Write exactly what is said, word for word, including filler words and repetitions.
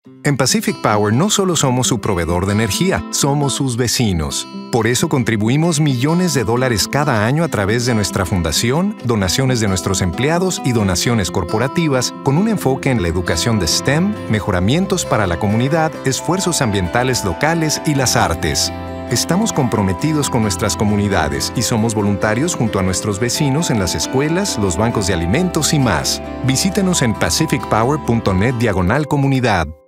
En Pacific Power no solo somos su proveedor de energía, somos sus vecinos. Por eso contribuimos millones de dólares cada año a través de nuestra fundación, donaciones de nuestros empleados y donaciones corporativas, con un enfoque en la educación de STEM, mejoramientos para la comunidad, esfuerzos ambientales locales y las artes. Estamos comprometidos con nuestras comunidades y somos voluntarios junto a nuestros vecinos en las escuelas, los bancos de alimentos y más. Visítenos en pacific power punto net diagonal comunidad.